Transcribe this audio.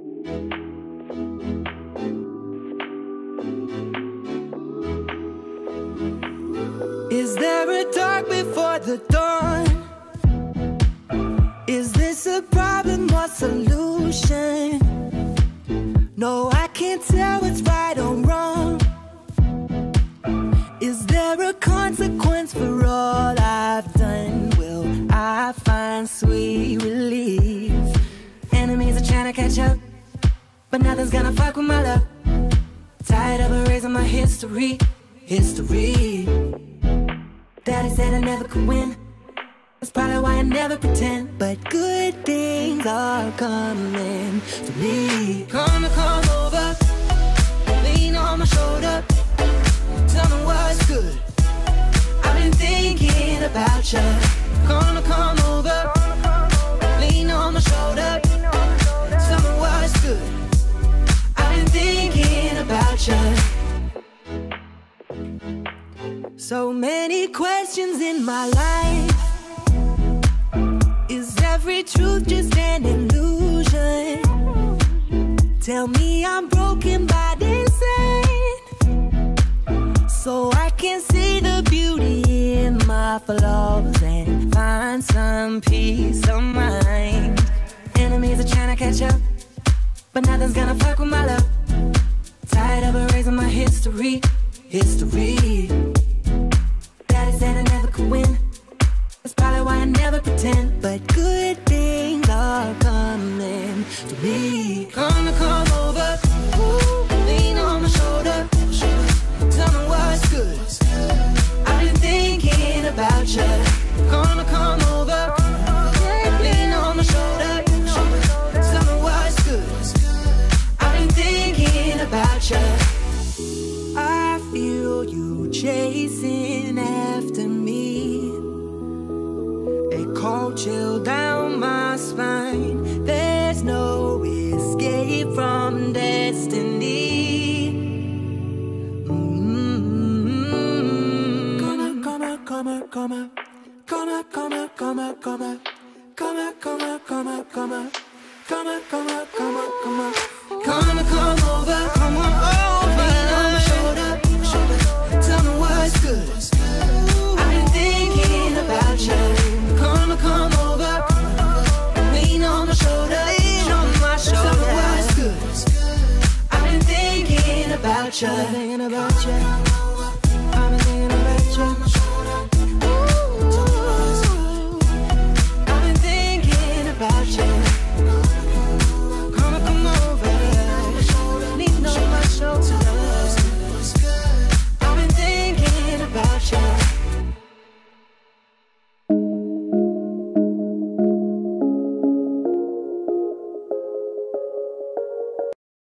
Is there a dark before the dawn? Is this a problem or solution? No, I can't tell what's right or wrong. Is there a consequence for all I've done? Will I find sweet relief? Enemies are trying to catch up, but nothing's gonna fuck with my luck. Tired of erasing my history. Daddy said I never could win. That's probably why I never pretend. But good things are coming to me. Come over, lean on my shoulder. Tell me what's good. I've been thinking about you. Come over, lean on my shoulder. Tell me what's good. I've been thinking about you. So many questions in my life. Is every truth just an illusion? Tell me I'm broken by design, so I can see the beauty in my flaws and find some peace of mind. Enemies are trying to catch up, but nothing's gonna fuck with my love. Tired of erasing my history. Daddy said I never could win. That's probably why I never pretend. But good things are coming to me. Come over, lean on my shoulder. Tell me what's good. I've been thinking about you. Come over, lean on my shoulder. Tell me what's good. I've been thinking about you. I feel you chasing after me. A cold chill down my spine. There's no escape from destiny. Come over, lean on my shoulder. Tell me what's good. I've been thinking about you. Come over, lean on my shoulder. Tell me what's good. I've been thinking about you.